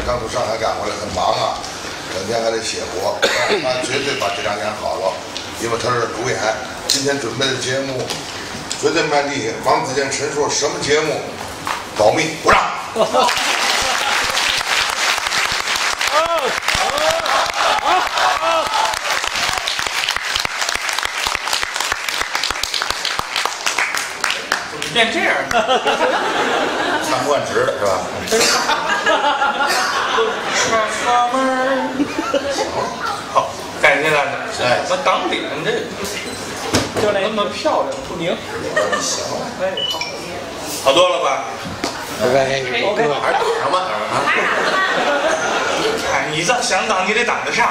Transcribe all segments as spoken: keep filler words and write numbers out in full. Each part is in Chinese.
刚从上海赶回来，很忙啊，整天还得写活，他绝对把这两年好了，因为他是主演。今天准备的节目绝对卖力。王子健、陈硕什么节目？保密，鼓掌。 变这样， 参观值的是吧？ 好，感谢大家。 哎， 我当脸这就那么漂亮，不宁。 行， 哎，好，好多了吧 ？OK OK， 还是挡上吧啊！ 哎，你这想挡你得挡得上。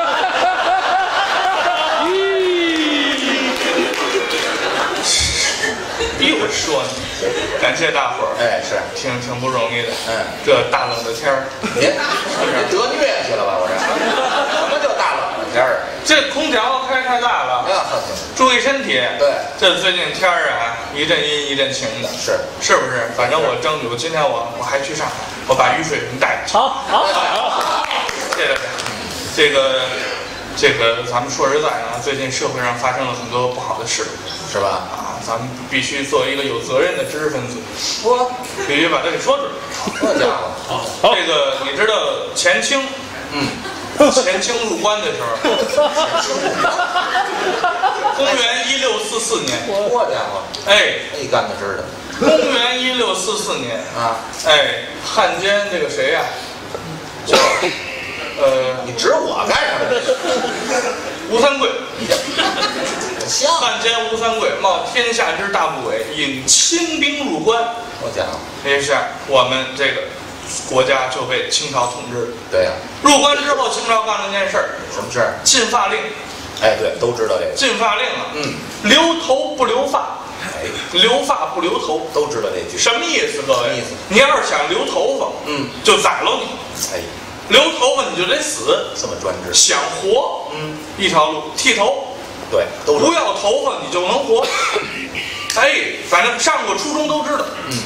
逼我说呢，感谢大伙儿， 哎，是挺挺不容易的， 嗯， 这大冷的天儿， 您您得疟去了吧？我这什么叫大冷的天儿？ 这空调开太大了， 呀， 注意身体。 对，这最近天儿啊，一阵阴一阵晴的， 是是不是？反正我争取，今天我我还去上海，我把雨水给你带去。 好，好，好， 谢谢大家。这个这个，咱们说实在啊，最近社会上发生了很多不好的事， 是吧？ 啊，咱们必须作为一个有责任的知识分子， 说必须把它给说准。 这家伙， 这个你知道前清， 嗯， 前清入关的时候，公元一六四四年， 这家伙， 哎， 一竿子知道。 公元一六四四年啊， 哎，汉奸这个谁呀、叫呃， 你指我干什么？ 吴三桂。 像汉奸吴三桂冒天下之大不韪，引清兵入关。 我家伙， 于是我们这个国家就被清朝统治。 对呀、啊， 入关之后，清朝干了一件事儿， 什么事儿？ 禁发令。 哎，对，都知道这个。 禁发令啊， 嗯， 留头不留发， 哎， 留发不留头， 都知道这句。 什么意思？各位， 什么意思？ 你要是想留头发， 嗯， 就宰了你。 哎， 留头发你就得死， 这么专制。 想活， 嗯， 一条路剃头。 对，都不要头发你就能活。哎，反正上过初中都知道。 嗯。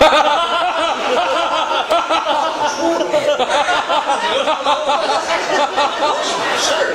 是。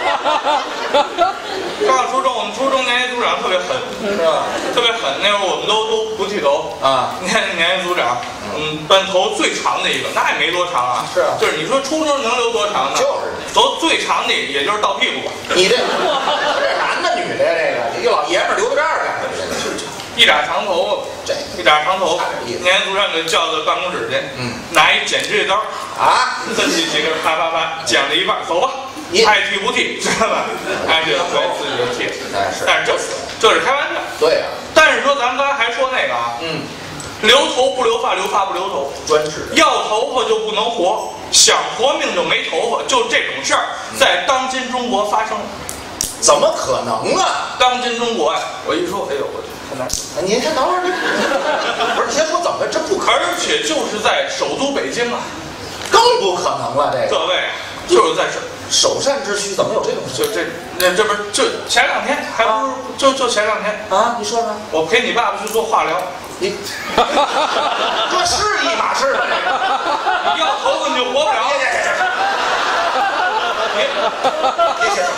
上初中，我们初中年级组长特别狠， 是吧？ 特别狠。那会儿我们都都不剃头啊。 年年级组长，嗯，班头最长的一个，那也没多长啊。 是啊。 就是你说初中能留多长呢？ 就是。 头最长的也就是到屁股吧。 你这这男的女的呀？这个一个老爷们儿留到这儿干什么？ 一打长头发， 这一打长头发，年级组长给叫到办公室去， 嗯， 拿一剪指甲刀啊， 分起几根，啪啪啪，剪了一半，走吧。爱剃不剃，知道吧？爱剃对自己就剃。 哎是， 但是这这是开玩笑。 对呀。 但是说咱们刚才还说那个啊， 嗯， 留头不留发，留发不留头， 专制。 要头发就不能活，想活命就没头发，就这种事儿在当今中国发生。 怎么可能啊？ 当今中国呀，我一说，哎呦我去，太难。 您先等会儿，不是，你先说怎么？这不可， 而且就是在首都北京啊， 更不可能了。这个各位就是在这。 首善之区怎么有这种事？ 就这那这不是就前两天还不是就就前两天啊？你说说， 我陪你爸爸去做化疗， 你这是一码事。 你要头发你就活不了。别别别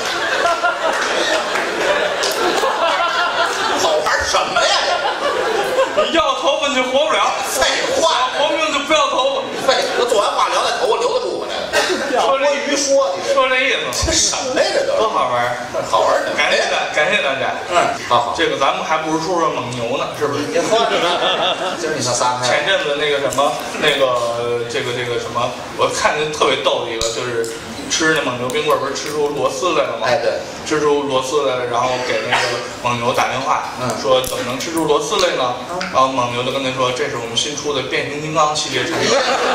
好玩什么呀？ 你要头发你就活不了。 废话， 活命就不要头发。废，我做完化疗，那头发留得住吗？那说这鱼说，你说这意思， 这什么呀？这都多好玩， 好玩的。 感谢大，感谢大家。 嗯，好好。 这个咱们还不如说说蒙牛呢，是不是？ 你喝，今儿你算仨开。 前阵子那个什么，那个这个这个什么，我看见特别逗的一个，就是吃那蒙牛冰棍，不是吃出螺丝来了吗？ 哎，对， 吃出螺丝来了，然后给那个蒙牛打电话， 嗯， 说怎么能吃出螺丝来呢？然后蒙牛就跟他说，这是我们新出的变形金刚系列产品。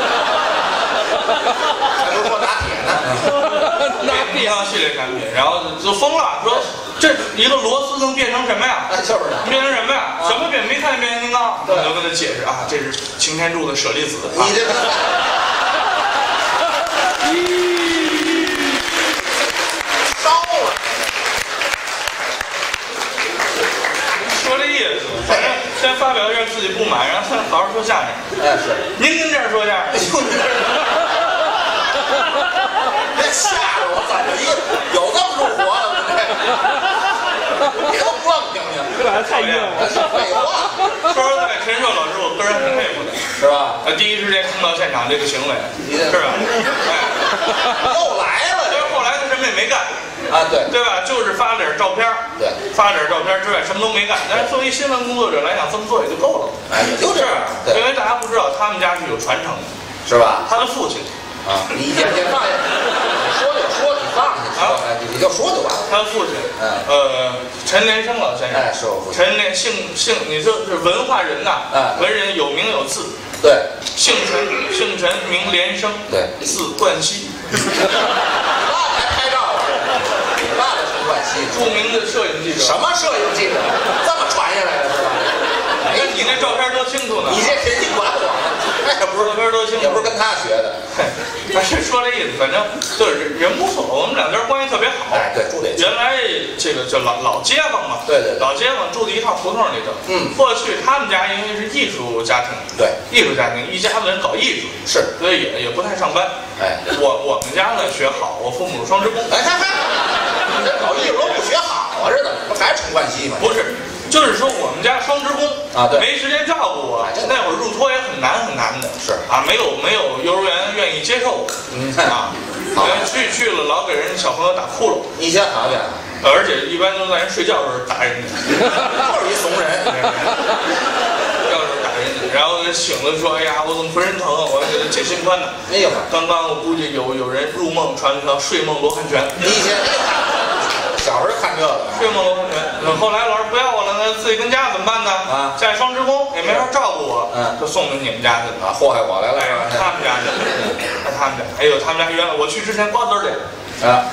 还不是说拿铁呢？ 变形金刚系列产品，然后就疯了，说这一个螺丝能变成什么呀？ 就是的， 变成什么呀？什么变？没看见变形金刚？我就跟他解释啊，这是擎天柱的舍利子。 你这。烧了， 说这意思，反正先发表一下自己不满，然后先好好说相声。 哎，是， 您跟这儿说相声。 太讨厌了。 废话， 说实在，陈硕老师，我个人很佩服的， 是吧？ 呃，第一时间冲到现场这个行为，是吧？哎， 又来了， 但是后来他什么也没干。 啊，对对吧？就是发点照片， 对， 发点照片之外什么都没干。但是作为新闻工作者来讲，这么做也就够了。 哎，也就这样， 因为大家不知道他们家是有传承的， 是吧？ 他的父亲啊，你先先放下，你说就说，你放下，啊，你就说就完了。 他的父亲， 嗯， 呃，陈连生老先生， 哎，是我父亲。 陈连姓姓，你说是文化人呐， 哎， 文人有名有字， 对， 姓陈，姓陈，名连生， 对， 字冠希。著名的摄影记者， 什么摄影记者？这么传下来的是吧？ 哎，你那照片多清楚呢！ 你这谁净管我？也不是照片多清楚， 也不是跟他学的。 他是说这意思，反正就是人不错，我们两家关系特别好。 哎，对，住得原来这个叫老老街坊嘛， 对对， 老街坊住在一套胡同里头。 嗯， 过去他们家因为是艺术家庭， 对， 艺术家庭一家子人搞艺术， 是， 所以也也不太上班。 哎， 我我们家呢学好，我父母是双职工。 哎，看看，这搞艺术都不学好啊，这怎么不还是陈冠希吗？ 不是。就是说，我们家双职工啊，对， 没时间照顾我。那会儿入托也很难很难的， 是啊，没有没有幼儿园愿意接受我， 嗯啊， 去去了老给人小朋友打窟窿。 你先好点， 而且一般都在人睡觉的时候打人家， 就是一怂人， 要是打人家，然后醒了说，哎呀，我怎么浑身疼啊？我要给他解心宽呢。 哎呦， 刚刚我估计有有人入梦传条睡梦罗汉拳。 你先。小时候看这个， 睡梦罗汉拳。后来老师不要我了，那自己跟家怎么办呢？ 啊， 家里双职工也没法照顾我， 嗯， 就送到你们家去了。 啊，祸害我来了。 哎，他们家去，他们家，哎呦，他们家原来我去之前瓜子脸。 啊！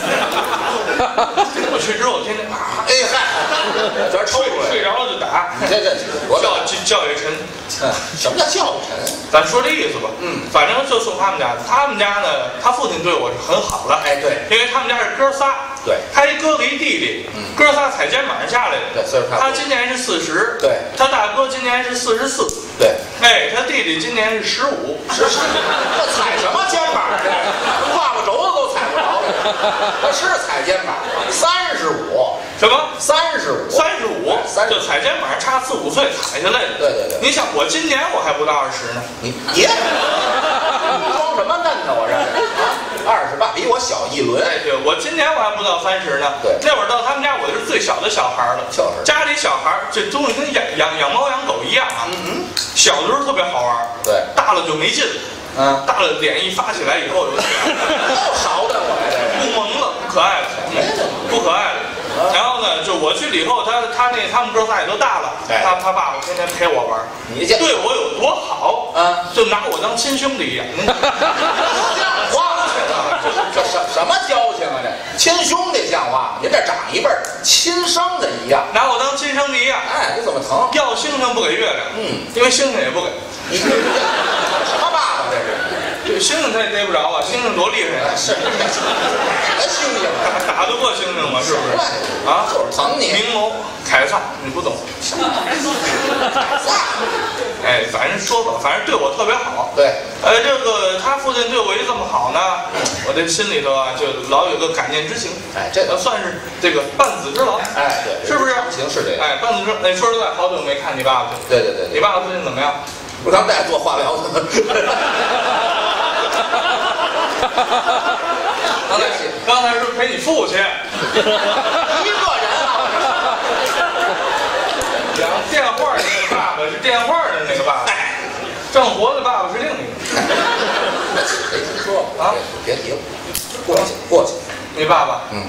我去之后天天啊， 哎嗨，全抽出来， 睡着了就打。 你这这教教育陈， 什么叫教育陈？ 咱说这意思吧。 嗯， 反正就送他们家。他们家呢，他父亲对我是很好的。 哎，对， 因为他们家是哥仨。 对， 他一哥哥一弟弟。嗯，哥仨踩肩膀上下来的。 对，岁数差不多。 他今年是四十。 对， 他大哥今年是四十四。 对， 哎，他弟弟今年是十五。 是是，这踩什么肩膀？这胯骨轴子都踩不着。那是踩肩膀，三十五， 什么？ 三十五， 三十五，就踩肩膀差四五岁踩下来的。 对对对， 你想我今年我还不到二十呢， 你你装什么嫩呢？我这啊，二十八，比我小一轮。 哎，对，我今年我还不到三十呢。 对， 那会儿到他们家我就是最小的小孩了。 就是， 家里小孩这东西跟养养养猫养狗一样啊。 嗯嗯， 小的时候特别好玩，对，大了就没劲了。嗯，大了脸一发起来以后有又勺的我来不萌了，不可爱了，不可爱了。然后呢，就我去了以后，他他那他们哥仨也都大了，他他爸爸天天陪我玩， 你这对我有多好啊？就拿我当亲兄弟一样。 像话吗？这什什么交情啊？这亲兄弟像话吗？您这长一辈儿亲生的一样， 拿我当亲兄弟一样。 哎，你怎么疼？ 要星星不给月亮，嗯，因为星星也不给。 你什么爸爸这是？ 这星星他也逮不着啊！星星多厉害呀！ 是，什么星星啊？ 打得过星星吗？是不是？啊， 就是疼你。 明眸凯撒，你不懂。哎，反正说吧，反正对我特别好。 对。 呃，这个他父亲对我一这么好呢，我这心里头啊，就老有个感念之情。 哎，这算是这个半子之劳。哎，对，是不是？ 行，是这样。 哎，半子之，哎，说实在，好久没看你爸爸去。 对对对。 你爸爸最近怎么样？ 不刚在做化疗呢。 刚才刚才说陪你父亲， 一个人啊， 讲电话的那个爸爸是电话的那个爸爸，正活的爸爸是另一个。 没听说啊？ 别提了，过去过去。 你爸爸？ 嗯。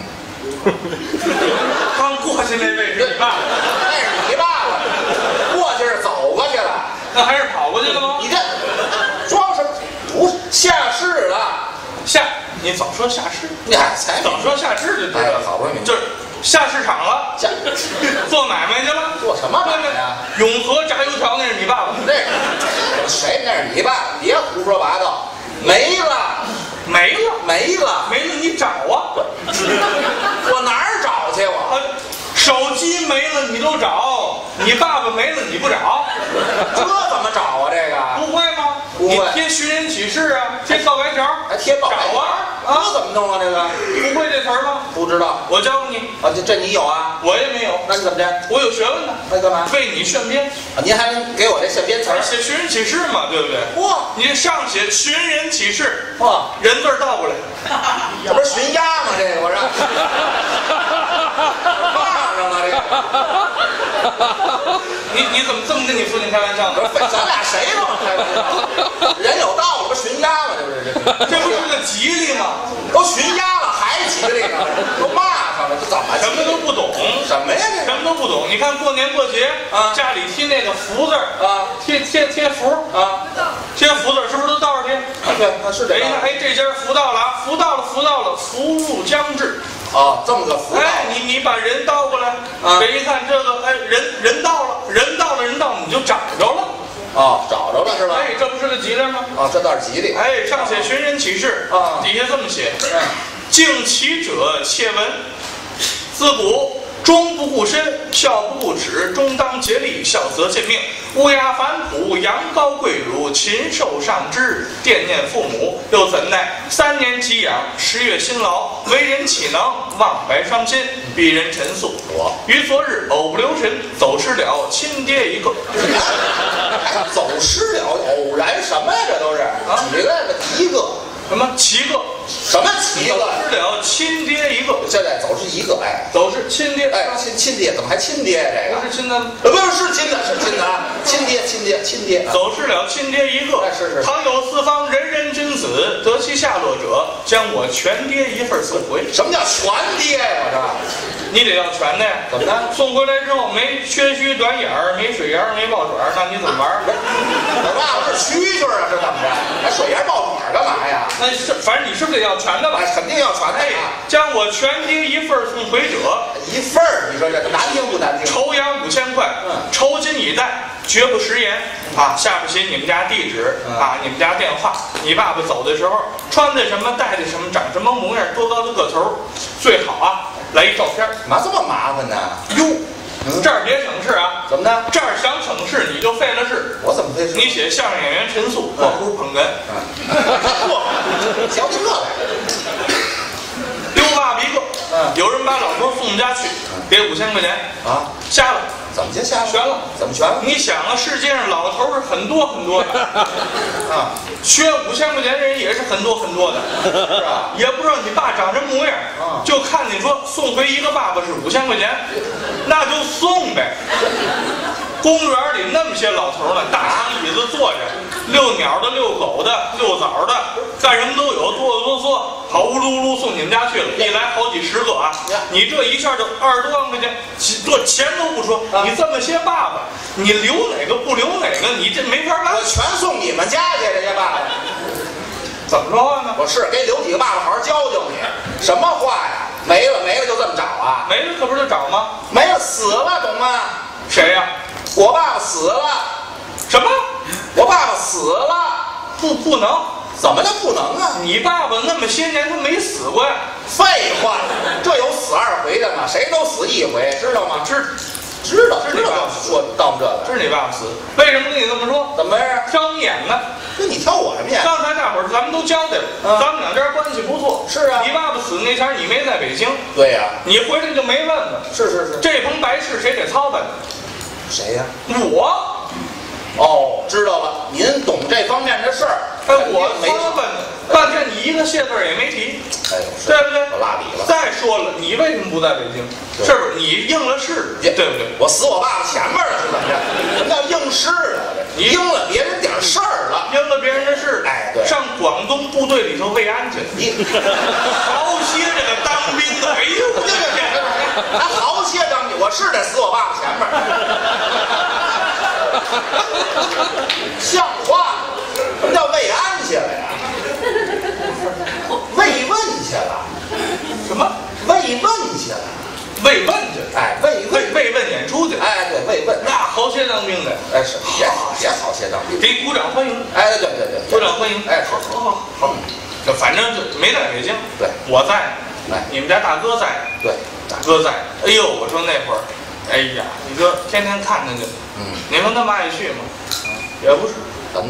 刚过去那位是你爸爸？ 那是你爸爸，过去是走过去了。 那还是跑过去了吗？ 你这装什么？不下市了。 下，你早说下市， 你还才早说下市就知道了， 好不容易就是下市场了， 下做买卖去了， 做什么买卖呀？ 永和炸油条那是你爸爸， 那谁那是你爸爸？别胡说八道，没了， 没了， 没了， 没了，你找啊！ 我哪儿找去我？ 手机没了你都找，你爸爸没了你不找， 这怎么找啊？这个不会吗？ 你贴寻人启事啊，贴告白条， 还贴告白条啊？ 啊，怎么弄啊？这个不会这词儿吗？ 不知道， 我教你啊。这这你有啊？ 我也没有。 那你怎么着？ 我有学问呢。 那干嘛？ 为你炫编啊！您还能给我这现编词儿？ 写寻人启事嘛，对不对？ 哇！ 你上写寻人启事， 哇， 人字倒过来， 这不是寻鸭吗？这个我让骂上了这个。 你你怎么这么跟你父亲开玩笑呢？ 咱俩谁都开玩笑？人有道理，不寻鸭吗？这不是这这不是个吉利吗？ 都寻鸭了还吉利呢？都骂上了，这怎么什么都不懂？ 什么呀？这什么都不懂。你看过年过节啊， 家里贴那个福字啊， 贴贴贴福啊， 贴福字是不是都倒着贴？ 啊，对，啊是这个。 哎，哎，这家福到了啊，福到了，福到了，福禄将至。 哦，这么个福到。 哎，你你把人倒过来， 啊， 这一看这个，哎，人人到了，人到了，人到了，你就找着了。 哦，找着了是吧？ 哎，这不是个吉利吗？ 哦，这倒是吉利。 哎，上写寻人启事啊， 底下这么写： 嗯， 敬其者切闻，自古忠不顾身，孝不顾齿，终当竭力，孝则见命。乌鸦反哺，羊羔跪乳，禽兽上之，惦念父母，又怎奈三年给养，十月辛劳，为人岂能忘白伤心？鄙人陈述， 我于昨日偶不留神，走失了亲爹一个。 走失了，偶然什么呀？这都是啊， 几个一个什么七个？ 什么七个？ 走失了亲爹一个。 现在走失一个，哎， 走失亲爹， 哎，亲亲爹怎么还亲爹？这个不是亲的吗？ 呃，不是是亲的，是亲的啊，亲爹，亲爹，亲爹。 走失了亲爹一个。 哎，是是。 倘有四方人人君子得其下落者，将我全爹一份送回。 什么叫全爹呀？我这。 你得要全的呀， 怎么的？ 送回来之后没缺须短眼儿，没水牙，没爆爪，那你怎么玩？ 我爸爸是蛐蛐啊，是怎么着？还水牙爆爪干嘛呀？ 那是反正你是不是得要全的吧？ 哎，肯定要全的呀。 将我全爹一份送回者， 一份儿，你说这难听不难听？ 酬洋五千块， 嗯， 酬金以待，绝不食言。啊，下边写你们家地址， 嗯， 啊，你们家电话，你爸爸走的时候穿的什么，戴的什么，长什么模样，多高的个头，最好啊来一照片。 干嘛这么麻烦呢？ 哟，嗯，这儿别省事啊。 怎么的？ 这儿想省事你就费了事。 我怎么费事？ 你写相声演员陈素，括弧捧哏。 嚯，瞧您这来。 丢爸爸一个。 嗯， 有人把老头送我们家去，给五千块钱啊， 瞎了。 怎么就瞎了？ 悬了？ 怎么悬了？ 你想啊，世界上老头是很多很多的啊， 缺五千块钱的人也是很多很多的， 是吧？ 也不知道你爸长什么模样， 啊， 就看你说送回一个爸爸是五千块钱，那就送呗。公园里那么些老头呢，大长椅子坐着，遛鸟的、遛狗的、遛枣的，干什么都有，哆哆嗦嗦，跑呜噜噜送你们家去了，一来好几十个啊！你这一下就二十多万块钱，这钱都不说，你这么些爸爸，你留哪个不留哪个，你这没法办。 我全送你们家去，这些爸爸。 怎么说话呢？ 我是给留几个爸爸，好好教教你。什么话呀？没了没了就这么找啊？ 没了可不是找吗？ 没了死了，懂吗？ 谁呀？ 我爸爸死了。 什么？ 我爸爸死了？ 不不能。 怎么就不能啊？ 你爸爸那么些年他没死过呀？ 废话，这有死二回的吗？谁都死一回，知道吗？知知道知道说到这个， 是你爸爸死，为什么跟你这么说？ 怎么回事？ 挑你眼呢？ 那你挑我什么眼？ 刚才大伙儿咱们都交代了， 嗯， 咱们两家关系不错。 是啊， 你爸爸死那前你没在北京。 对呀， 你回来就没问问。 是是是， 这棚白事谁给操办？ 谁呀？ 我。 哦，知道了，您懂这方面的事儿。 哎，我操办的，半天你一个谢字也没提。 哎呦， 对不对？ 我落笔了。 再说了，你为什么不在北京？是不是你应了事？对不对？ 我死我爸爸前面了是怎么着？什么叫应事啊？你应了别人点事儿了， 应了别人的事。 哎，对， 上广东部队里头慰安去。 你好些这个当兵的，哎呦， 这个还好些当兵，我是得死我爸爸前面。像话？什么叫慰安去了呀？慰问去了？ 什么？ 慰问去了？ 慰问去？ 哎，慰慰慰问演出去？ 哎，对，慰问。 那好些当兵的， 哎是，也也好些当兵， 给鼓掌欢迎。 哎，对对对， 鼓掌欢迎。 哎， 好好好好，就反正就没在北京。 对， 我在。 哎， 你们家大哥在。 对， 大哥在。哎呦，我说那会儿，哎呀，你说天天看着去， 嗯， 你说那么爱去吗？也不是， 怎么呢？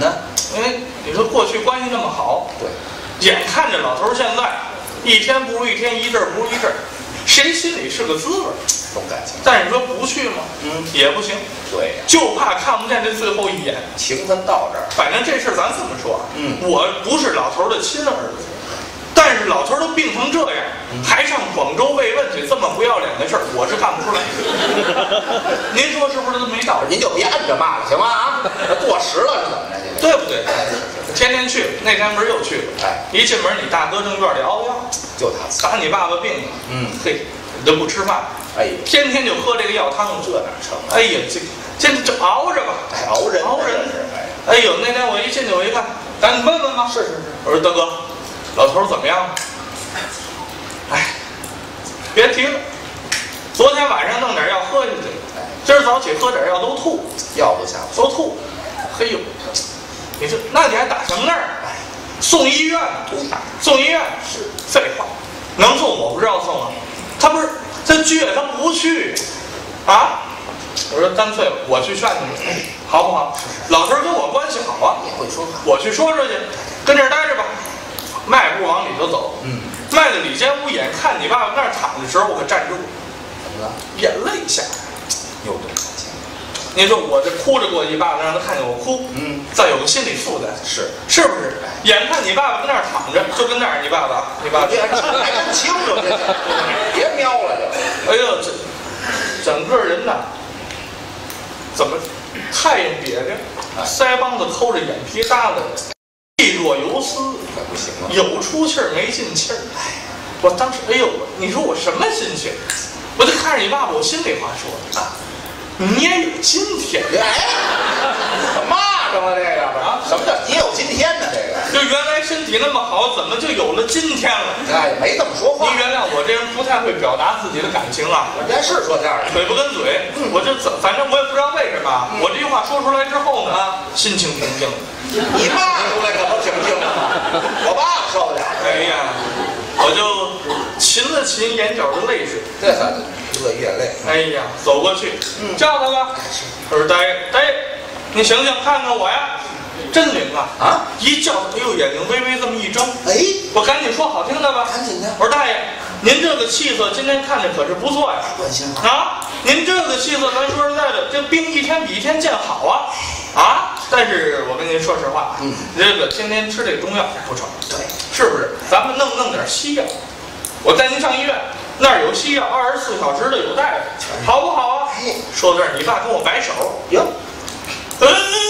因为你说过去关系那么好， 对， 眼看着老头现在一天不如一天，一阵不如一阵，谁心里是个滋味？ 重感情。 但是你说不去吗？嗯，也不行。 对呀， 就怕看不见这最后一眼。 情分到这儿， 反正这事儿咱这么说啊， 嗯， 我不是老头的亲儿子，但是老头都病成这样，嗯、还上广州慰问去，这么不要脸的事儿，我是干不出来。您说是不是这么一道理？ 您就别摁着骂了，行吗？啊，过时了是怎么着？ 对不对？天天去，那天不是又去了？哎，一进门，你大哥正院里熬药， 就他打你爸爸病了。嗯，嘿，你都不吃饭， 哎， 天天就喝这个药汤， 这哪成？ 哎呀，这这这熬着吧， 哎，熬人， 熬人。哎呦，那天我一进去，我一看，赶紧问问吧。 是是是， 我说大哥，老头怎么样？哎，别提了，昨天晚上弄点药喝下去，今儿早起喝点药都吐， 药都下不都吐。嘿呦，你说那你还打什么那儿？送医院，送医院是废话，能送我不知道送啊。他不是他倔，他不去啊。我说干脆我去劝你们，好不好？老头跟我关系好啊， 也会说话。 我去说说去，跟这儿待着吧。迈步往里头走，嗯，迈到里间屋，眼看你爸爸那儿躺的时候，我可站住了。 怎么了？ 眼泪下来， 又动感情。 您说我这哭着过一巴掌，让他看见我哭，嗯，再有个心理负担， 是是不是？眼看你爸爸跟那儿躺着，就跟那儿，你爸爸，你爸爸， 还真清楚这，别瞄了就。 哎呦，这整个人呐，怎么太阳瘪着，腮帮子抠着，眼皮耷拉着，气若游丝， 可不行了， 有出气儿没进气儿。我当时，哎呦，你说我什么心情？我就看着你爸爸，我心里话说啊。你也有今天， 哎，骂上了这个啊？什么叫你有今天呢？这个就原来身体那么好，怎么就有了今天了？ 哎，没这么说话。 您原谅我这人不太会表达自己的感情啊。 人是说这样的， 嘴不跟嘴，嗯、我这怎反正我也不知道为什么。嗯、我这句话说出来之后呢，心情平静了。 你骂出来可不平静了，我爸受不了。 哎呀，我就噙了噙眼角的泪水。 这才落叶泪。 哎呀，走过去，嗯、叫他吧。他说：“大爷，大爷，你醒醒看看我呀，真灵啊！啊！一叫，哎呦，眼睛微微这么一睁，哎，我赶紧说好听的吧， 赶紧的。 我说大爷，您这个气色今天看着可是不错呀。啊，您这个气色，咱说实在的，这病一天比一天见好啊。啊，但是我跟您说实话，嗯，这个天天吃这中药不成，对，是不是？咱们弄弄点西药，我带您上医院。”那儿有西药，二十四小时的有大夫，好不好啊？说到这儿，你爸跟我摆手，哟，嗯，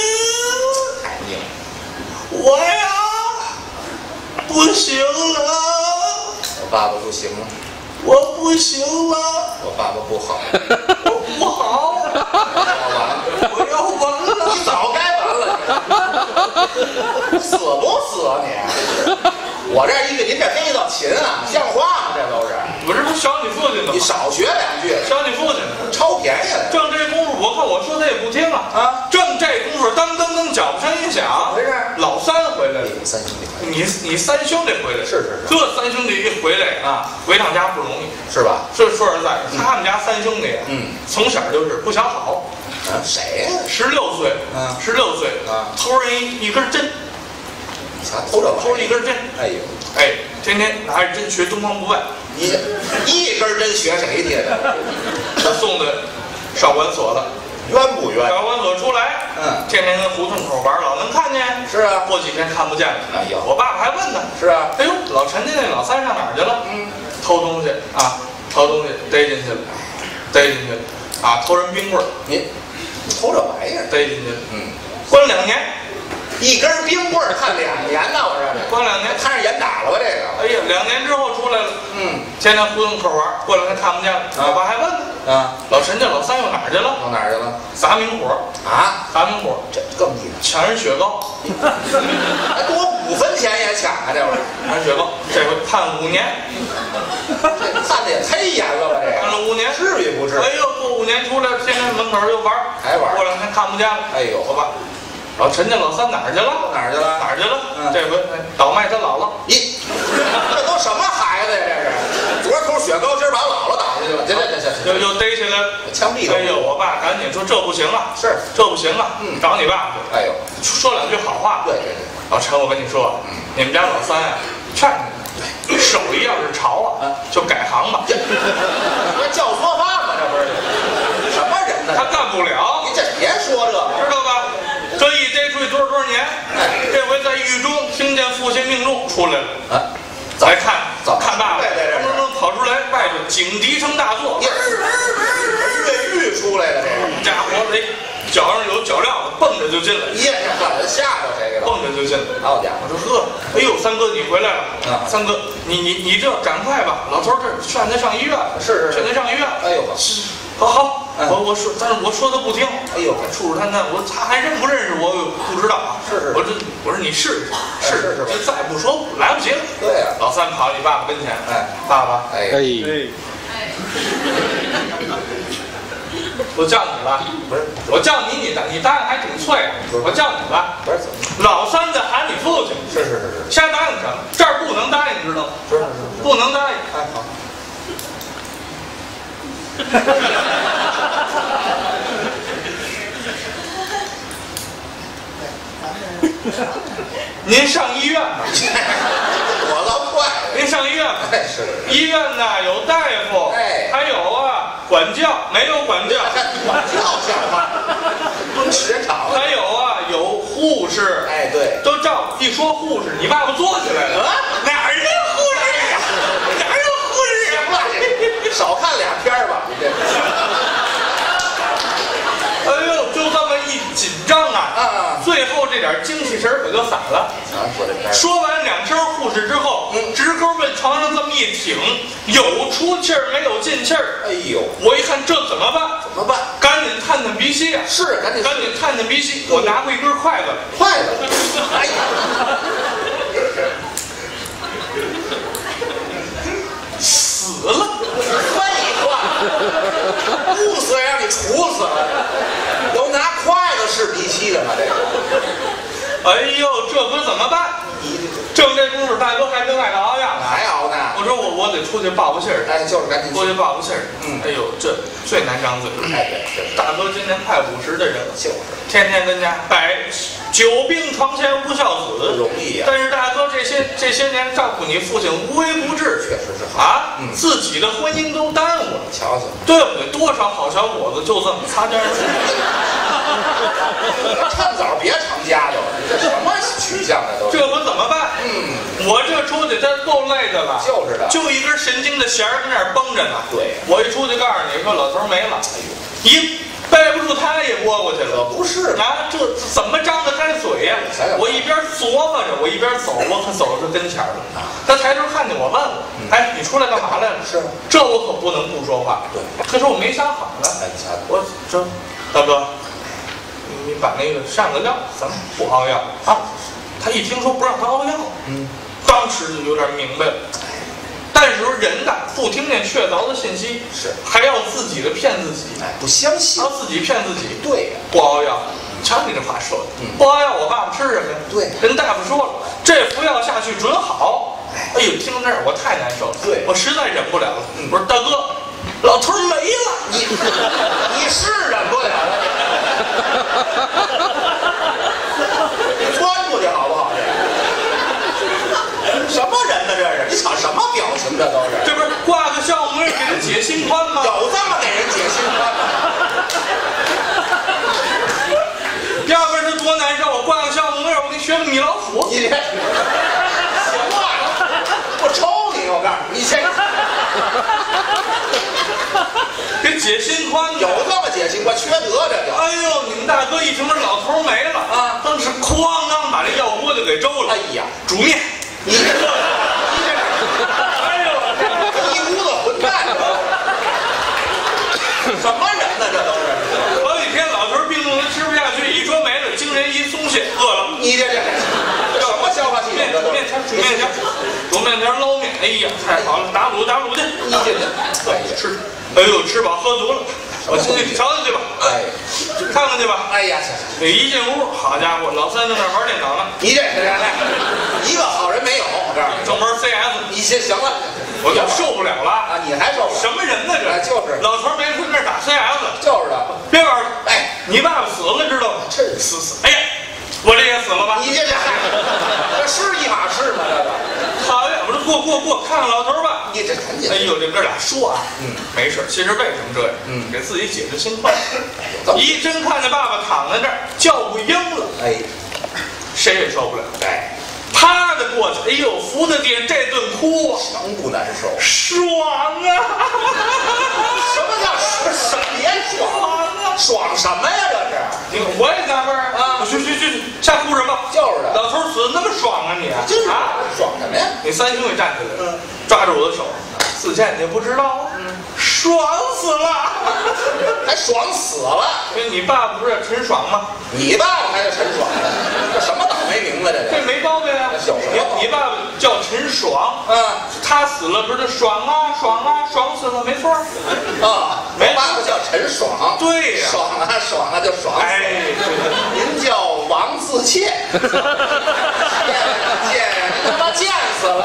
我呀，不行了， 我爸爸不行了， 我不行了， 我爸爸不好， 我不好，我要完了， 你早该完了，死不死啊你？我这一个您这黑道琴啊，像话吗？这都是。 我这不小你父亲的吗？ 你少学两句。 小你父亲超便宜了。 正这功夫，我看我说他也不听啊。啊。正这功夫，当当当，脚步声一响， 回事？ 老三回来了。 三兄弟。 你你三兄弟回来。 是是是。 这三兄弟一回来啊，回趟家不容易， 是吧？ 这说实在的，他们家三兄弟啊，嗯，从小就是不想好。 啊，谁呀？ 十六岁，嗯，十六岁啊，偷人一一根针。 啥偷着偷一根针？ 哎呦， 哎，天天拿着针学东方不败。 你一根针学谁去的？ 他送的少管所了， 冤不冤？ 少管所出来，嗯，天天跟胡同口玩，老能看见。是啊，过几天看不见了。哎呦，我爸爸还问呢。是啊，哎呦，老陈家那老三上哪儿去了？嗯，偷东西啊，偷东西逮进去了，逮进去了啊，偷人冰棍儿。 你你偷这玩意儿？ 逮进去了，嗯，关两年。 一根冰棍儿看两年呢，我这关两年， 摊上严打了吧？这个， 哎呀，两年之后出来了，嗯，天天胡同口玩，过两天看不见了，我爸还问呢，啊，老陈家老三又哪儿去了？ 到哪儿去了？ 砸明火啊，砸明火， 这更厉害， 抢人雪糕， 还多五分钱也抢啊！这会儿抢雪糕，这回判五年， 这判的也忒严了吧？这判了五年， 至于不至于？ 哎呦，过五年出来，天天门口又玩， 还玩， 过两天看不见了，哎呦，我爸。老陈家老三哪儿去了？ 哪儿去了？ 哪儿去了？嗯、这回倒卖他姥姥。 咦，这都什么孩子呀？这是昨儿偷雪糕，今儿把姥姥打下去了。行行行行， 又又逮起来了。 枪毙了。 哎呦，我爸赶紧说这不行啊， 是这不行啊， 嗯， 找你爸去。 哎呦， 说两句好话。 对对对， 老陈，我跟你说，嗯，你们家老三呀，劝你，手艺要是潮啊，就改行吧。 这教唆犯吗？这不是什么人呢？ 他干不了。 你这别说这个， 知道吧？这一逮出去多少多少年，这回在狱中听见父亲命中出来了，啊，来看看爸爸，噔噔噔跑出来，外头警笛声大作， 越狱出来了，这个家伙得脚上有脚镣子，蹦着就进来， 耶，这吓着谁了？ 蹦着就进来。 好家伙！ 我说呵，哎呦，三哥你回来了，啊，三哥你你你这赶快吧，老头这劝他上医院， 是是劝他上医院， 哎呦， 是。好好，我我说，但是我说他不听。 哎呦， 处处探探，我他还认不认识我？不知道啊。 是是， 我这我说你试试试试，这再不说来不及了。 对呀， 老三跑你爸爸跟前， 哎， 爸爸， 哎哎，我叫你了， 不是， 我叫你，你答你答应还挺脆。我叫你了， 不是怎么？ 老三在喊你父亲。 是是是是， 瞎答应什么？这儿不能答应，知道吗？ 是是是， 不能答应。 哎好。 您上医院吧， 我倒快。 您上医院吧。 哎是。 医院呢有大夫， 哎， 还有啊管教，没有管教。 管教像话，蹲时间长了。 还有啊有护士， 哎对， 都照顾。一说护士，你爸爸坐起来了。啊，哪儿有护士呀？哪儿有护士啊？少看俩片儿吧，你这。 哎呦，就这么一紧张啊！ 啊， 最后这点精气神可就散了。 啊，说这片。 说完两声护士之后，嗯，直勾奔床上这么一挺，有出气儿没有进气儿。 哎呦， 我一看这怎么办？ 怎么办？ 赶紧探探鼻息啊！ 是，赶紧赶紧探探鼻息。我拿过一根筷子， 筷子。哎呀， 死了。 废话，不死让你处死了。有拿筷子试鼻息的吗？这个。 哎呦，这可怎么办？正这功夫，大哥还跟外头熬药呢， 还熬呢。 我说我我得出去报个信儿， 哎，就是赶紧出去报个信儿。 嗯， 哎呦，这最难张嘴。 哎对对， 大哥今年快五十的人了， 就是， 天天跟家摆久病床前无孝子， 不容易呀。 但是大哥这些这些年照顾你父亲无微不至， 确实是好啊， 嗯， 自己的婚姻都耽误了。 瞧瞧， 对不对？多少好小伙子就这么擦肩而过。 趁早别成家去了，这什么取向啊都。 这我怎么办？ 嗯， 我这出去真够累的了。 就是的， 就一根神经的弦儿跟那儿绷着呢。 对， 我一出去告诉你说老头没了，哎呦，一背不住他也拨过去了。 不是啊，这怎么张得开嘴呀？我一边琢磨着，我一边走，我可走到他跟前了。他抬头看见我，问我：“哎，你出来干嘛来了？” 是， 这我可不能不说话。 对， 他说我没想好呢。 哎，你瞧， 我说大哥，你把那个上个药，咱们不熬药啊。他一听说不让他熬药，嗯，当时就有点明白了。但是说人呐，不听见确凿的信息， 是还要自己的骗自己， 哎，不相信， 要自己骗自己。 对呀， 不熬药，你瞧你这话说的， 嗯， 不熬药，我爸爸吃什么呀？ 对， 人大夫说了，这服药下去准好。哎呦，听到这儿我太难受了， 对， 我实在忍不了了。嗯，我说大哥，老头没了， 你你是忍不了了，你钻出去好不好？这什么人呢？这是你瞅什么表情？这都是， 这不是挂个酵母给他解心宽吗？ 有这么给人解心宽吗？ 要不然他多难受！我挂个酵母我给你学个米老鼠。 你这行话，我抽你！我告诉你，你这给解心宽有这么解心宽？缺德这就！ 哎呦，你们大哥一听说老头没了啊，当时哐当把这药锅就给周了。 哎呀， 煮面， 你这，你这， 哎呦， 一屋子混蛋！什么人呢？这都是！ 好几天老头病重，他吃不下去，一说没了，精神一松懈，饿了。 你这这什么消化系统？ 面煮面条，煮面条，煮面条捞面。哎呀，太好了，打卤打卤去。 你这这， 哎呀，吃，哎呦，吃饱喝足了。我进去瞧瞧去吧， 哎， 看看去吧。 哎呀， 这一进屋，好家伙，老三在那玩电脑呢。 你这这这，一个好人没有，我告诉你， 正玩 C S。 你行行了， 我就受不了了啊！你还受不了？ 什么人呢这？ 哎，就是老头别说那儿打 C S， 就是的。 别玩儿， 哎， 你爸爸死了知道吗？ 这死死！哎呀，我这也死了吧？ 你这这这是一码事吗？这个讨厌！我说过过过，看看老头吧。 你这赶紧。 哎呦，这哥俩说啊， 嗯， 没事。其实为什么这样？ 嗯， 给自己解决心宽。一真看见爸爸躺在这儿，叫不应了， 哎， 谁也受不了。 哎， 啪的过去，哎呦，扶着爹这顿哭啊， 能不难受？ 爽啊！ 什么叫什别爽啊？爽什么呀？这是？ 你看我也纳闷儿啊！ 去去去，瞎哭什么？ 就是的。 老头死得那么爽啊你！ 就是啊， 爽什么呀？ 你三兄弟站起来， 嗯， 抓着我的手，四倩你不知道啊， 嗯， 爽死了， 还爽死了。 因为你爸不是陈爽吗？ 你爸爸还是陈爽呢？这什么倒霉名字这这没毛病啊。 有什么毛病你你爸爸叫陈爽， 嗯， 他死了不是爽啊爽啊爽死了，没错儿。 啊，我爸爸叫陈爽。 对呀， 爽啊爽啊就爽死了。 哎， 您叫王自倩，贱人他妈贱死了。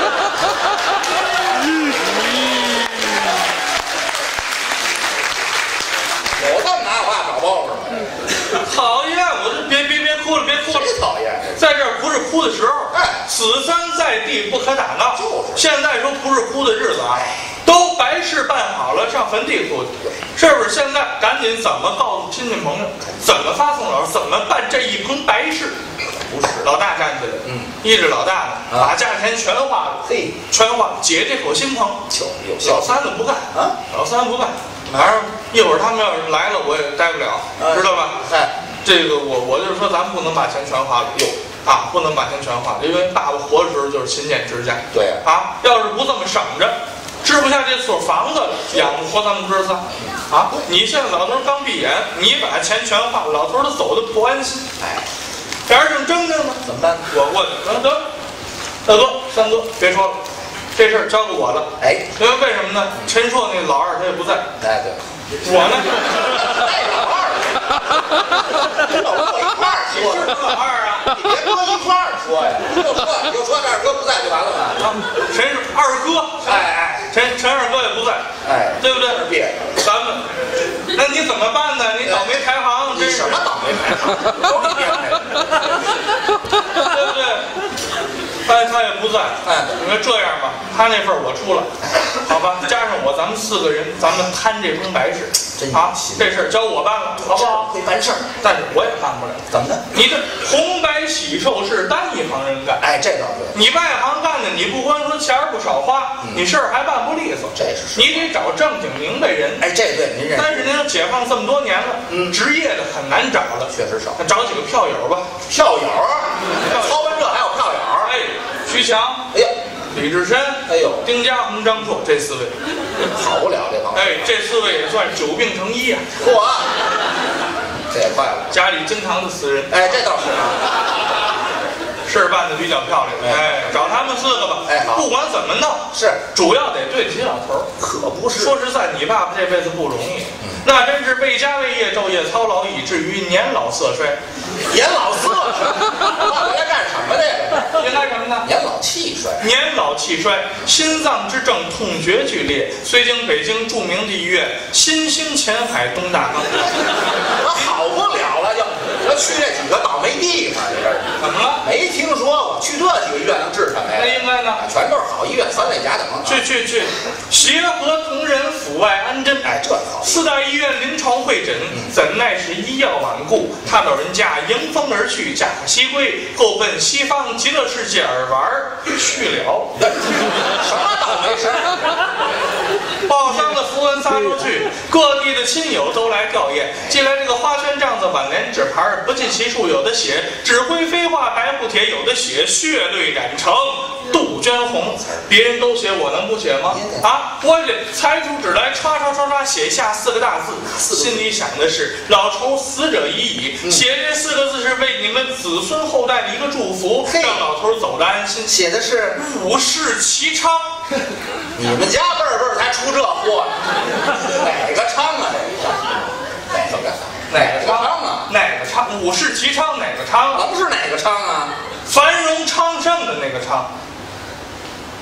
有这么拿话找包袱吗？ 讨厌！我这别别别哭了，别哭了。 谁讨厌？ 在这儿不是哭的时候， 哎， 死三在地不可打闹。 就是。 现在说不是哭的日子啊，都白事办好了，上坟地哭去，是不是？现在赶紧怎么告诉亲戚朋友？怎么发送老师？怎么办这一棚白事？ 不是， 老大站起来， 嗯， 依着老大呢， 啊、 把价钱全花了， 嘿， 全花了，解这口心疼。 就有效。 老三子不干啊， 老三不干，反正一会儿他们要是来了，我也待不了， 啊、 知道吧？ 哎， 这个我我就是说，咱们不能把钱全花了。哟。啊，不能把钱全花了，因为爸爸活的时候就是勤俭持家。 对呀、 啊，啊，要是不这么省着，支不下这所房子，养不活咱们哥仨。啊，你现在老头刚闭眼，你把钱全花了，老头都走的不安心。 哎， 俩人正争着呢， 怎么办？ 我过去，得得，大哥、三哥，别说了，这事儿交给我了。 哎， 因为为什么呢？陈硕那老二他也不在。 哎，对， 我呢， 带老二，跟老哥一块儿说， 是老二啊。 你别搁一块儿说呀，就说就说这二哥不在就完了嘛。 啊，陈二哥， 哎哎， 陈陈二哥也不在， 哎， 对不对？ 别， 咱们，那你怎么办呢？你倒霉排行， 你什么倒霉排行？都是别排的， 对不对？哎，他也不在。 哎， 你说这样吧，他那份我出了，好吧？加上我，咱们四个人，咱们摊这封白事。 真啊，这事儿交我办了，好不好？ 会办事儿， 但是我也办不了。 怎么呢？ 你这红白喜寿事单一行人干， 哎，这倒对。 你外行干的，你不光说钱儿不少花， 嗯、 你事儿还办不利索。 这是你得找正经明白人。 哎，这对您认。 但是您解放这么多年了， 嗯， 职业的很难找了， 确实少。 找几个票友吧。 票友，操完这还有票友。 哎，徐强， 哎呀， 李志深， 哎呦， 丁家宏、张硕这四位， 跑不了这帮。 哎，这四位也算久病成医啊。 嚯，这也快了。 家里经常的死人。 哎，这倒是啊。 事儿办的比较漂亮，哎，找他们四个吧。 哎，好， 不管怎么弄， 是主要得对得起老头儿。 可不是。 说实在，你爸爸这辈子不容易，嗯、那真是为家为业，昼夜操劳，以至于年老色衰。 年老色衰，我该干什么的呀？ 应该什么呢？ 年老气衰。 年老气衰，心脏之症，痛觉剧烈，虽经北京著名的医院新兴前海东大坑。 我好不了了，要要去这几个倒霉地方，你这是怎么了？ 没听说过，去这几个医院能治什么呀？ 那应该呢， 全都是好医院，三类甲等。 去去去，协和同仁府外安贞， 哎，这好。 四大医院临床会诊， 嗯、 怎奈是医药顽固，他老人家迎风而去，驾鹤西归，够奔西方极乐世界而玩去了。 什么倒霉事儿？ 报丧的符文撒出去，各地的亲友都来吊唁。寄来这个花圈帐子、挽联、纸牌不计其数，有的写纸灰飞画白虎帖，有的写血泪染成杜鹃红。别人都写，我能不写吗？啊，我得裁出纸来，刷刷刷刷写下四个大字，心里想的是老仇死者已矣。嗯、写这四个字是为你们子孙后代的一个祝福，让老头走得安心。 写的是五世齐昌。 你们家辈儿辈儿才出这货呢？哪个昌啊？哪个？哪个昌啊？ 哪个昌？五世齐昌哪个昌？ 能是哪个昌啊？ 繁荣昌盛的那个昌。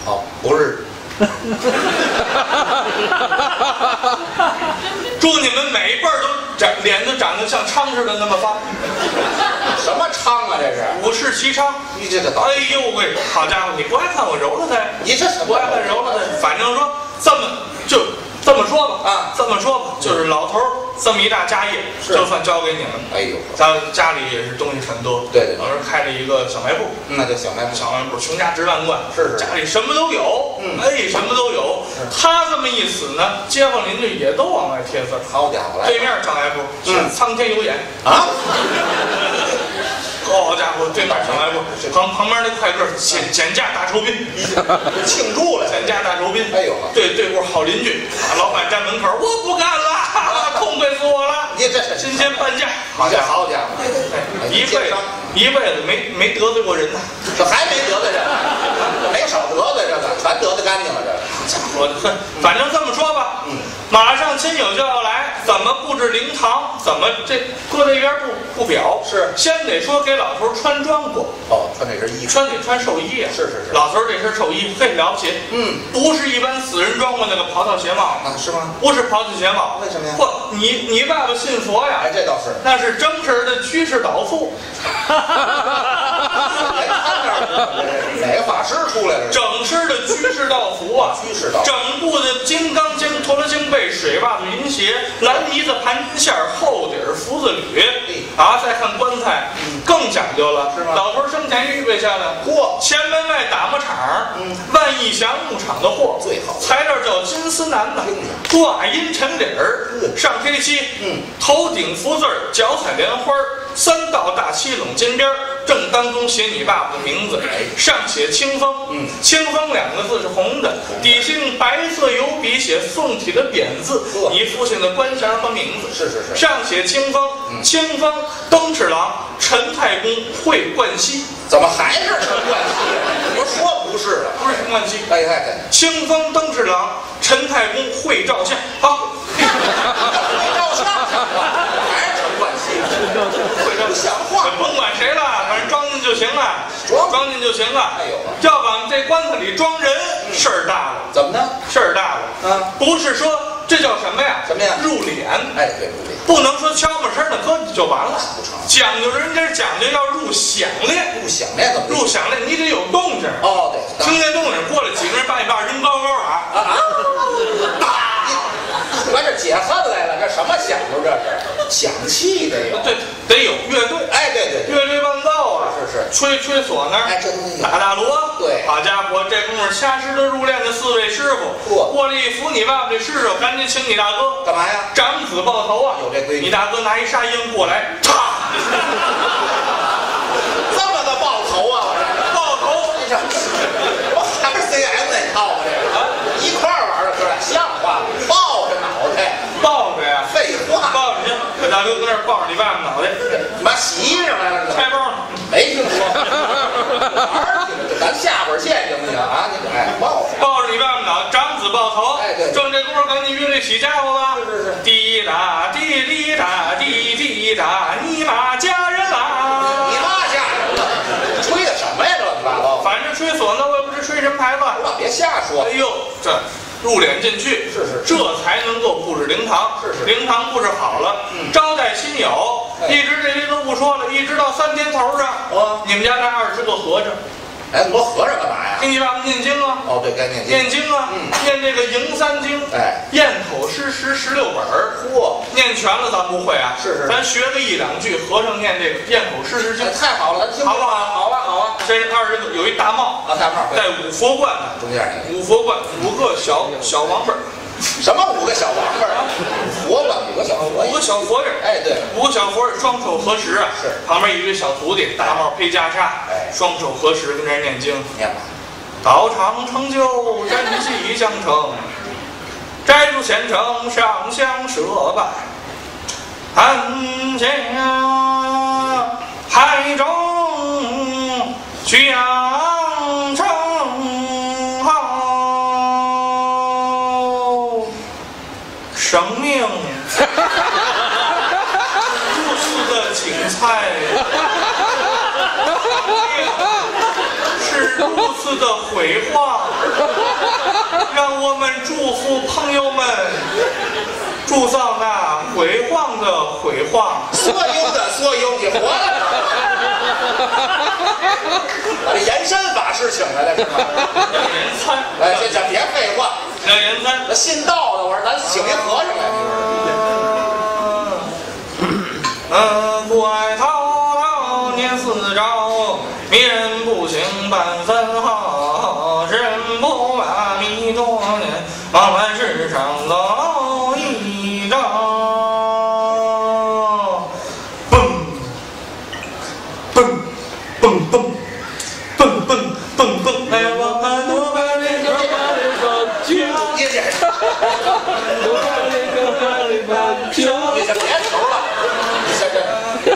哦，不是。 祝你们每一辈儿都长脸都长得像昌似的那么发。 什么昌啊？这是五世齐昌。 你这个倒， 哎呦喂，好家伙，你不爱看我揉了他？ 你这什么？ 不爱看揉了他？反正说这么就这么说吧啊， 这么说吧，就是老头儿这么一大家业，就算交给你们。 哎呦， 咱家里也是东西很多。 对对， 老师开了一个小卖部， 那就小卖部， 小卖部穷家值万贯， 是是， 家里什么都有， 嗯， 哎，什么都有。他这么一死呢，街坊邻居也都往外贴字。 好家伙，来对面小卖部， 嗯， 苍天有眼啊。 好家伙，对面小卖部旁旁边那快客减减价大酬宾， 庆祝了， 减价大酬宾。 哎呦， 对对户好邻居，老板站门口，我不干了，痛快死我了！ 你这今天半价， 好家伙，好家伙， 一辈子一辈子没没得罪过人呢， 这还没得罪人，没少得罪这个，全得罪干净了这个。 我反正这么说吧，嗯，马上亲友就要来，怎么布置灵堂，怎么这搁在一边不不表， 是先得说给老头穿装过。 哦，穿这身衣服， 穿得穿寿衣啊， 是是是， 老头这身寿衣嘿了不起， 嗯， 不是一般死人装过那个袍套鞋帽啊，是吗？ 不是袍子鞋帽， 为什么呀？ 不，你你爸爸信佛呀？ 哎，这倒是， 那是真实的居士导父。 哎，他那儿哪个法师出来了？ 整身的居士道服啊， 居士道， 整部的金刚经、陀罗经背、水袜子、银鞋、蓝呢子、盘金线、厚底儿福字履，啊，再看棺材，更讲究了， 是吗？ 老头生前预备下来， 嚯， 前门外打磨厂， 嗯， 万义祥牧场的货最好， 材料叫金丝楠呐，挂阴沉底儿，上黑漆， 嗯， 头顶福字儿，脚踩莲花儿。三道大漆拢金边儿，正当中写你爸爸的名字，上写清风， 嗯， 清风两个字是红的，底下用白色油笔写宋体的匾字，你父亲的官衔和名字， 是是是， 上写清风，清风东侍郎陈太公会冠希， 怎么还是陈冠希？我说不是了， 不是陈冠希， 哎哎哎， 清风东侍郎陈太公会照相，好， 会照相，还是陈冠希？ 会照不像话， 甭管谁了，反正装进就行了， 装装进就行了。 哎呦， 要往这棺材里装人，事儿大了。 怎么呢？ 事儿大了。 嗯， 不是说这叫什么呀？ 什么呀？ 入殓。 哎，对，入殓。 不能说悄没声的搁就完了， 不成。 讲究人家讲究要入响练。 入响练怎么？ 入响练你得有动静。 哦，对， 听见动静，过来几个人把你把扔高高啊啊啊！完这解恨来了，这什么响头？这是响器得有， 对，得有乐队。 哎，对对对， 乐队伴奏啊， 是是， 吹吹唢呐， 哎，这东西打大锣， 对， 好家伙，这功夫掐实的入殓的四位师傅， 嚯， 过来一扶你爸爸这尸首，赶紧请你大哥干嘛呀？ 长子抱头啊， 有这规矩。 你大哥拿一沙鹰过来，嚓， 这么个抱头啊！我这抱头， 这我还是 C M 那套吧？这个啊，一块玩的哥俩像话吗？抱着脑袋， 抱着呀， 废话， 抱着去，你大哥搁那儿抱着你爸爸脑袋， 妈洗衣裳来了， 拆包呢， 没听说，玩儿去了，咱下边见行不行啊？你哎，抱着， 抱着你爸爸脑袋，长子抱头， 哎对， 正这功夫赶紧乐队起家伙吧， 是是是， 滴答滴滴答滴滴答，你妈嫁人啦！ 你妈嫁人了，吹的什么呀？乱七八糟， 反正吹唢呐，我也不知吹什么牌子。 别瞎说。 哎呦，这入殓进去， 是是， 这才能够布置灵堂。 是是， 灵堂布置好了， 嗯， 招待亲友，一直这些都不说了，一直到三天头上， 哦， 你们家那二十个和尚。 哎，我和尚干嘛呀？ 给你爸爸念经啊！ 哦，对，该念经。 念经啊！ 嗯， 念这个迎三经， 哎， 咽口诗十十六本儿。 嚯， 念全了咱不会啊。 是是， 咱学个一两句，和尚念这个咽口诗十经。 太好了， 好不好？ 好啊，好啊。 这二十个有一大帽啊，大帽戴五佛冠呢， 中间五佛冠，五个小小王八。 什么五个小王八啊？佛冠五个小佛， 五个小佛人， 哎，对， 五个小佛人双手合十啊， 是旁边一堆小徒弟，大帽配袈裟， 哎， 双手合十跟这儿念经， 念吧。 道场成就，人喜相成，摘竹虔诚，上香设拜，安家海中相称好，生命如此的精彩，是如此子的辉煌，让我们祝福朋友们铸造那辉煌的辉煌。 所有的所有的活了，把这延伸法师请来了是吗？ 人参， 哎，这这别废话， 这人参， 那信道的，我说咱请一和尚来。 嗯，不爱滔滔念四朝，迷人不醒半分好，人不把弥多年，往来世上走一遭。蹦蹦蹦蹦蹦蹦蹦蹦，哎，我们都把这个把这个接接，你这别愁了，你这这。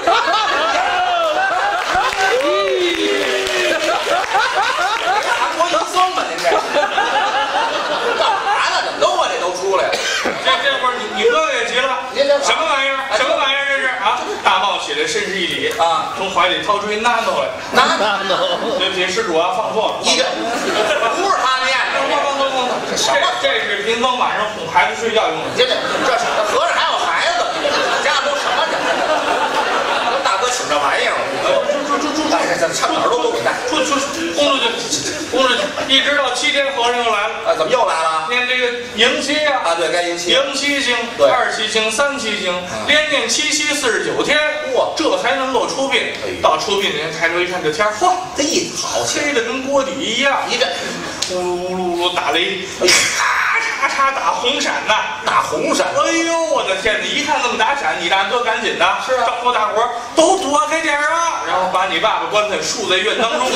韩国医生吧，您这干嘛呢？怎么都我这都出来了？ 这这会儿你你哥哥也急了，什么玩意儿？什么玩意儿？这是啊！大帽起来，深施一礼啊， 从怀里掏出一纳豆来。 纳豆，对不起，施主啊，放错了。 你这不是他念的， 放放放放放，这什么？这是屏风晚上哄孩子睡觉用的。 这这这和尚还有孩子，家都什么人？跟大哥请这玩意儿， 出出出出出！ 哎，这上哪儿都都给带， 出出轰出去，轰出去！一直到七天，和尚又来了。 啊，怎么又来了？ 念这个迎七呀！ 啊，对，该迎七。 迎七经，二七经，三七经，连念七七四十九天，哇，这才能够出殡。到出殡年抬头一看，这天，嚯， 哎，好黑的跟锅底一样。 一这， 呜噜噜噜打雷，咔嚓嚓打红闪呐， 打红闪。 哎呦，我的天哪！一看那么打闪，你大哥赶紧的， 是啊， 招呼大伙儿都躲开点儿啊，然后把你爸爸棺材竖在院当中。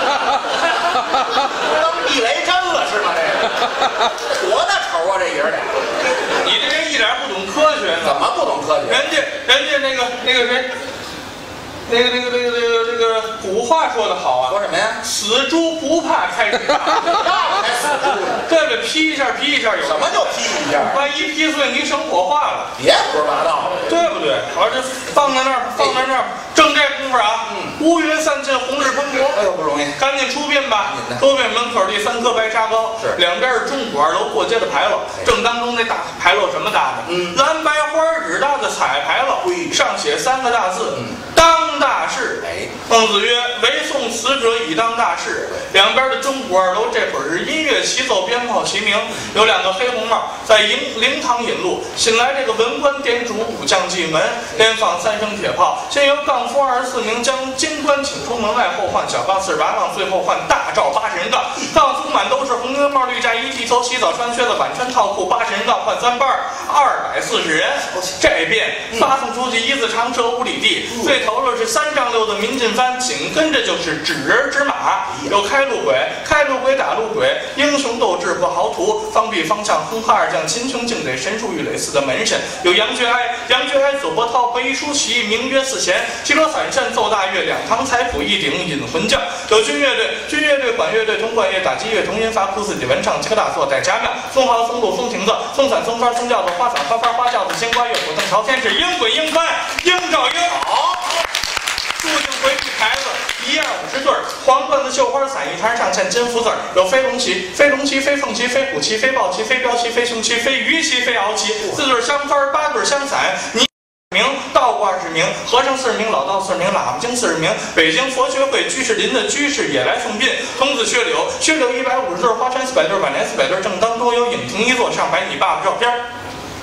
当地雷针了是吗？这个多大仇啊！这爷儿俩， 你这人一点不懂科学呢。 怎么不懂科学？ 人家人家那个那个谁，那个那个那个那个这个古话说的好啊， 说什么呀？ 死猪不怕开水烫， 那才死猪呢！ 对不对？劈一下劈一下有什么叫劈一下？ 万一劈碎你省火化了， 别胡说八道了， 对不对？好，这放在那儿，放在那儿，正这功夫啊，嗯，乌云散尽，红日喷薄， 哎呦不容易， 赶紧出殡吧！出殡门口第三棵白沙高， 是两边是钟鼓二楼过街的牌楼，正当中那大牌楼什么搭的？ 嗯， 蓝白花纸搭的彩牌楼，上写三个大字，嗯，当大事。 哎， 孟子曰：“唯送死者以当大事。”两边的钟鼓二楼这会儿是音乐齐奏，鞭炮齐鸣，有两个黑红帽在迎灵堂引路。新来这个文官点主武将进门，连放三声铁炮，先由杠夫二十四名将京官请出门外，后换小杠四十八杠，最后换大罩八十人杠。杠夫满都是红缨帽、绿嫁衣、剃头、洗澡、穿靴子、挽穿套裤，八十人杠换三班，二百四十人。这便发送出去一字长蛇五里地，最头了是三丈六的民进番，紧跟着就是纸人纸马，有开路鬼，开路鬼打路鬼，英雄斗志不豪图，方必方向哼哈二将，秦琼敬得神术玉垒寺的门神，有杨觉哀，杨觉哀左伯涛，北一书旗，名曰四贤，七罗散扇奏大乐，两堂彩谱一顶引魂将，有军乐队，军乐队管乐队铜管乐打击乐铜音发哭四季文唱七个大作带家庙，松号松鹿松亭子，松伞松幡松轿子，花伞花幡花轿子，鲜瓜乐府邓朝天是鹰滚鹰翻鹰照鹰好。注定回避牌子一样五十对儿，黄缎子绣花伞一摊上嵌金福字儿，有飞龙旗、飞龙旗、飞凤旗、飞虎旗、飞豹旗、飞镖旗、飞熊旗、飞鱼旗、飞鳌旗，四对香幡，八对香伞，你名道过二十名，和尚四十名，老道四十名，喇叭精四十名，北京佛学会居士林的居士也来送殡，童子薛柳，薛柳一百五十对，花山四百对，晚年四百对，正当中有影亭一座，上摆你爸爸照片儿。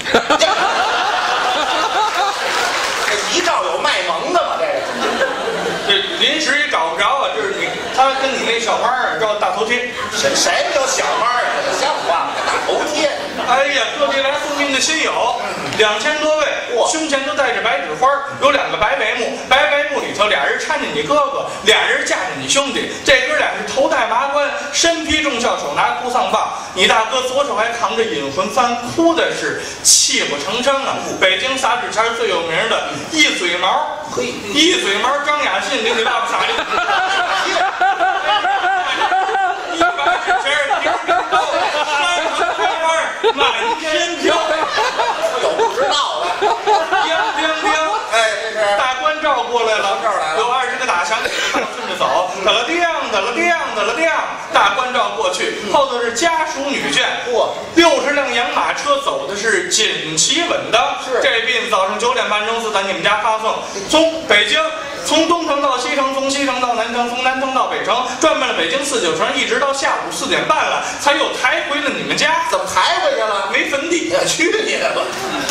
这一照有卖萌的吗？这个这临时也找不着啊，就是你他跟你那小花儿照大头贴， 谁谁有小猫啊？这像话吗？大头贴。 哎呀，各地来送殡的亲友，两千多位，胸前都带着白纸花，有两个白白木，白白木里头俩人搀着你哥哥，俩人架着你兄弟，这哥俩是头戴麻冠，身披重孝，手拿哭丧棒，你大哥左手还扛着引魂幡，哭的是泣不成声啊！北京撒纸钱最有名的一嘴毛，一嘴毛张雅信给你爸爸撒的，一把纸钱叮叮咚，山河开花，满天飘， 有不知道的， 叮叮叮， 哎，这是大关照过来了， 这儿来了， 有二十个打响起顺着走，哒了叮，哒了叮，哒了叮，大关照过去，后头是家属女眷， 嚯， 六十辆洋马车走的是紧齐稳当。 是这便早上九点半钟自在你们家发送，从北京。从东城到西城，从西城到南城，从南城到北城，转遍了北京四九城，一直到下午四点半了，才又抬回了你们家。 怎么抬回去了？ 没坟地呀，去你的吧！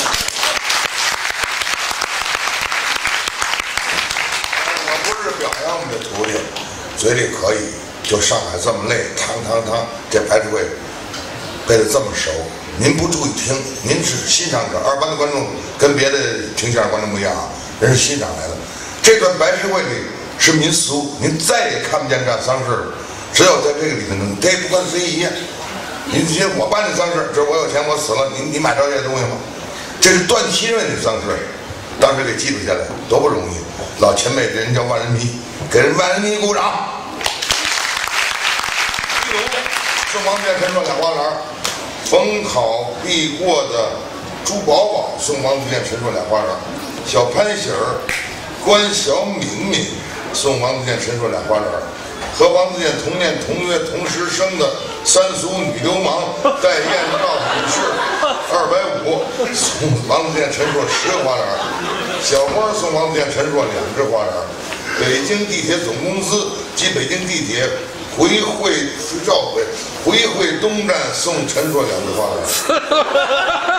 我不是表扬我们的徒弟，嘴里可以，就上海这么累，堂堂堂，这白事会背得这么熟。您不注意听，您是欣赏者。二班的观众跟别的听相声观众不一样啊，人是欣赏来的。这段白事会里是民俗，您再也看不见这样丧事，只有在这个里面能，这不跟随意一样。您觉得我办的丧事，这我有钱我死了，你你买着这些东西吗？这是段祺瑞的丧事，当时给记录下来，多不容易。老前辈人叫万人迷，给人万人迷鼓掌。宋王殿陈说俩花篮，逢考必过的朱宝宝，宋王殿陈说俩花篮，小潘喜儿。关小敏敏，送王自健陈说俩花篮，和王自健同年同月同时生的三俗女流氓戴燕赵女士二百五，送王自健陈说十个花篮，小花送王自健陈说两只花篮，北京地铁总公司及北京地铁回会召回回会东站送陈说两只花篮。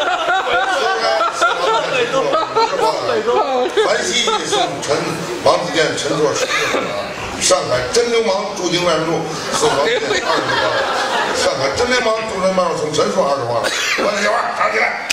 樊西义送陈王自健陈说十个花篮，上海真流氓驻京办事处送王自健二十个花篮，上海真流氓驻京办事处送陈说二十花篮。关键小花站起来。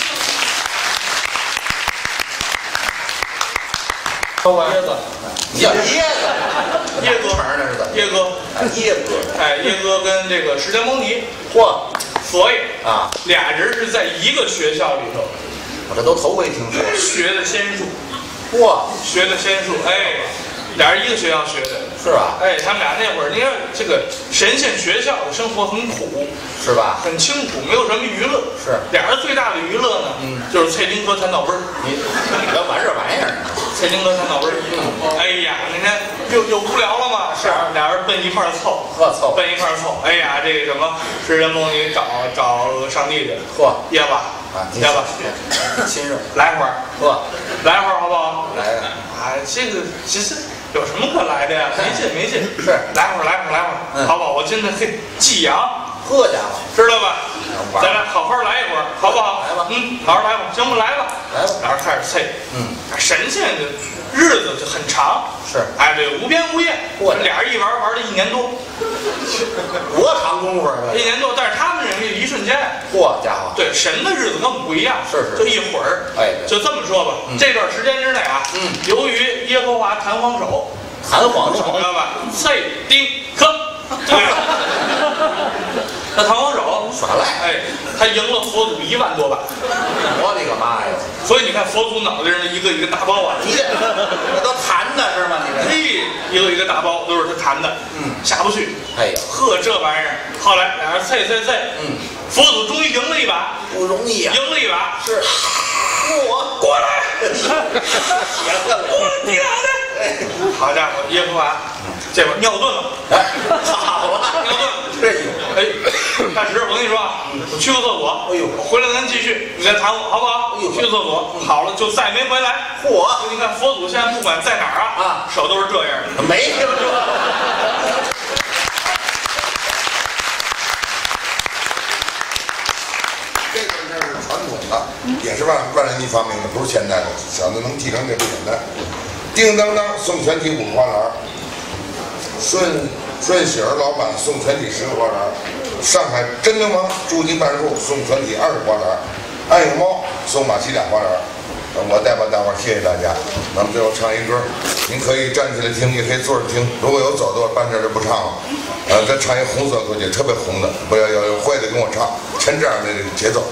椰子， 你叫椰子， 椰哥门那是怎么？ 椰哥， 椰哥， 哎，椰哥跟这个石田蒙迪， 嚯， 所以啊， 俩人是在一个学校里头。 我这都头回听说。 学的仙术， 哇， 学的仙术，哎，俩人一个学校学的， 是吧？ 哎，他们俩那会儿，你看这个神仙学校的生活很苦， 是吧？ 很清苦，没有什么娱乐。 是， 俩人最大的娱乐呢，嗯，就是蔡丁和谭道威儿。 你你别玩这玩意儿， 蔡丁和谭道威儿。嗯，哎呀，你看又又无聊了嘛，是，俩人奔一块儿凑， 呵凑， 奔一块儿凑。哎呀，这个什么，石人梦里找找上帝去， 嚯， 耶吧。 啊， 要吧， 亲热， 来会儿， 呵， 来会儿好不好？ 来呀！ 啊，这个其实有什么可来的呀？没劲没劲， 是来会儿来会儿来会儿， 嗯， 好不好？我今天嘿济阳， 呵家伙， 知道吧？咱俩好好来一会儿，好不好？ 来吧， 嗯，好好来吧，行不？来吧， 来吧， 俩人开始啐， 嗯， 神仙的日子就很长， 是， 哎，对，无边无夜，俩人一玩玩了一年多， 多长功夫啊！ 一年多，但是他们认为一瞬间， 嚯家伙， 对，神的日子跟我们不一样， 是是， 就一会儿， 哎， 就这么说吧，这段时间之内啊， 嗯， 由于耶和华弹簧手， 弹簧手， 知道吧？啐丁克，那弹簧手耍赖， 哎，他赢了佛祖一万多把， 我的个妈呀！ 所以你看佛祖脑袋上的一个一个大包啊， 你这这都弹的是吗？你这嘿，一个一个大包都是他弹的， 嗯， 下不去。 哎呀， 呵，这玩意儿，后来俩人啐啐啐， 嗯， 佛祖终于赢了一把， 不容易啊， 赢了一把， 是， 我过来， 也恨了， 我你脑袋，好家伙，耶和华，这会儿尿遁了， 哎，好了， 尿遁， 这有， 哎，大石，我跟你说啊，我去个厕所， 哎呦， 我回来咱继续，你再谈我好不好？ 哎呦， 去个厕所，好了就再没回来。 嚯， 你看佛祖现在不管在哪儿啊， 啊， 手都是这样的， 没听说。 这个这是传统的，也是万万人迷发明的，不是现代的。小子能继承这不简单。叮当当送全体五个花篮，顺顺喜儿老板送全体十个花篮，上海真流氓驻京办事处送全体二十花篮，暗影猫送马西俩花篮。我代表大伙儿谢谢大家。咱们最后唱一歌，您可以站起来听，也可以坐着听。如果有走的，半这就不唱了。呃，再唱一红色歌曲，特别红的，不要要有会的跟我唱，全这样的节奏。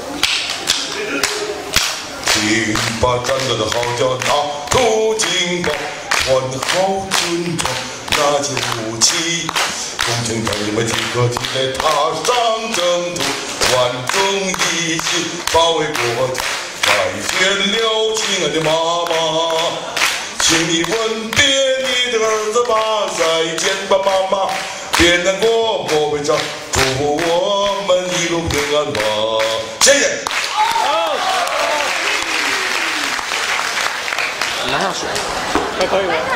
听吧，战斗的号角打入京报，传好军装，拿起武器，共青团你们即刻起来踏上征途，万众一心保卫国家。再见了，亲爱的妈妈，请你吻别你。 的儿子吧，再见吧妈妈，别难过莫悲伤，祝福我们一路平安吧。谢谢。 拿上水，还可以吗？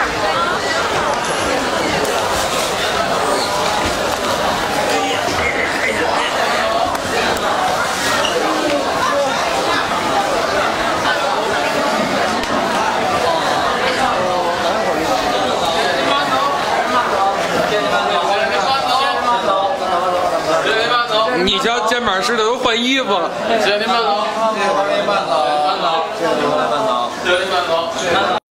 你瞧，肩膀湿的都换衣服了。 谢谢您慢走，谢谢您慢走，慢走，谢谢您慢走，谢谢您慢走。